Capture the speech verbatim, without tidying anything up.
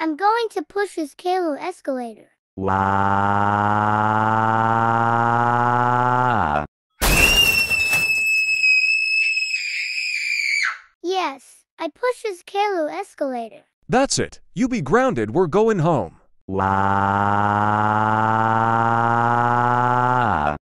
I'm going to push this Caillou escalator. Wow. Yes, I push this Caillou escalator. That's it. You be grounded, we're going home. Wow.